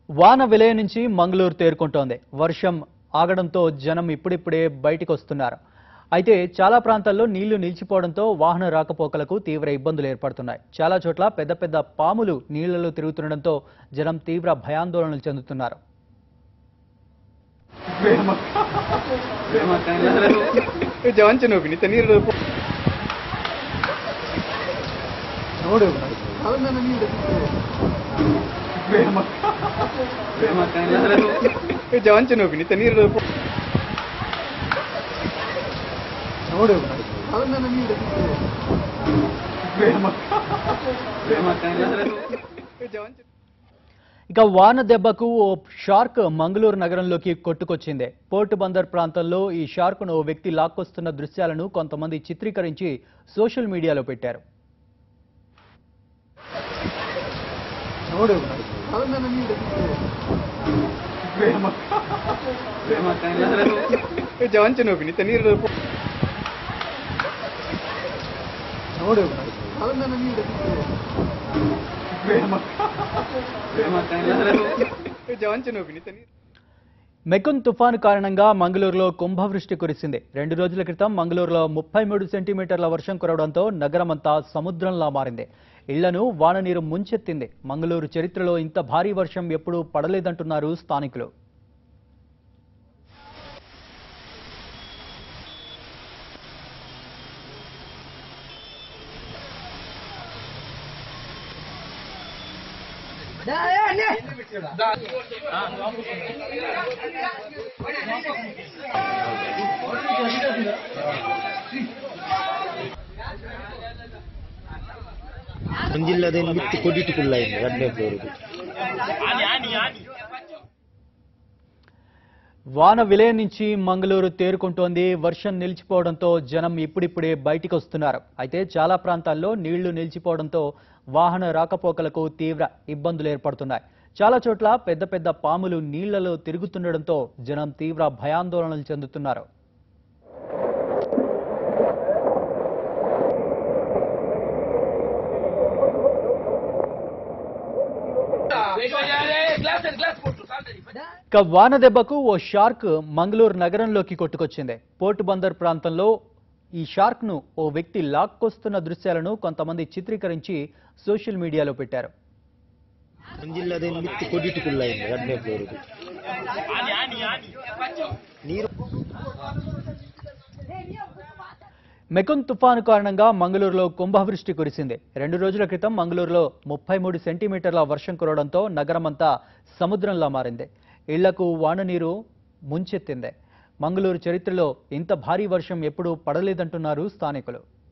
వాన విలయ నుంచి మంగళూరు తేరుకుంటోంది. వర్షం ఆగడంతో జనం ఇప్పుడిప్పుడే బయటికి వస్తున్నారు. అయితే చాలా ప్రాంతాల్లో నీళ్లు నిలిచిపోవడంతో వాహన రాకపోకలకు తీవ్ర ఇబ్బందులు ఏర్పడుతున్నాయి. చాలా చోట్ల పెద్ద పెద్ద పాములు నీళ్లలో తిరుగుతుండడంతో జనం తీవ్ర భయాందోళనలు చెందుతున్నారు. ఇక వాన దెబ్బకు ఓ షార్క్ మంగళూరు నగరంలోకి కొట్టుకొచ్చింది. పోర్టు బందర్ ప్రాంతంలో ఈ షార్క్ను ఓ వ్యక్తి లాక్కొస్తున్న దృశ్యాలను కొంతమంది చిత్రీకరించి సోషల్ మీడియాలో పెట్టారు. మెకున్ తుఫాను కారణంగా మంగళూరులో కుంభవృష్టి కురిసింది. 2 రోజుల క్రితం మంగళూరులో 33 సెంటీమీటర్ల వర్షం కురవడంతో నగరమంతా సముద్రంలా మారింది. ఇళ్లను వాన నీరు ముంచెత్తింది. మంగళూరు చరిత్రలో ఇంత భారీ వర్షం ఎప్పుడూ పడలేదంటున్నారు స్థానికులు. వాన విలయం నుంచి మంగళూరు తేరుకుంటోంది. వర్షం నిలిచిపోవడంతో జనం ఇప్పుడిప్పుడే బయటికి వస్తున్నారు. అయితే చాలా ప్రాంతాల్లో నీళ్లు నిలిచిపోవడంతో వాహన రాకపోకలకు తీవ్ర ఇబ్బందులు ఏర్పడుతున్నాయి. చాలా చోట్ల పెద్ద పెద్ద పాములు నీళ్లలో తిరుగుతుండడంతో జనం తీవ్ర భయాందోళనలు చెందుతున్నారు. ఇక వాన దెబ్బకు ఓ షార్క్ మంగళూరు నగరంలోకి కొట్టుకొచ్చింది. పోర్టు బందర్ ప్రాంతంలో ఈ షార్క్ ను ఓ వ్యక్తి లాక్కొస్తున్న దృశ్యాలను కొంతమంది చిత్రీకరించి సోషల్ మీడియాలో పెట్టారు. మెకున్ తుఫాను కారణంగా మంగళూరులో కుంభవృష్టి కురిసింది. 2 రోజుల క్రితం మంగళూరులో 33 సెంటీమీటర్ల వర్షం కురవడంతో నగరమంతా సముద్రంలా మారింది. ఇళ్లకు వాన నీరు ముంచెత్తింది. మంగళూరు చరిత్రలో ఇంత భారీ వర్షం ఎప్పుడూ పడలేదంటున్నారు స్థానికులు.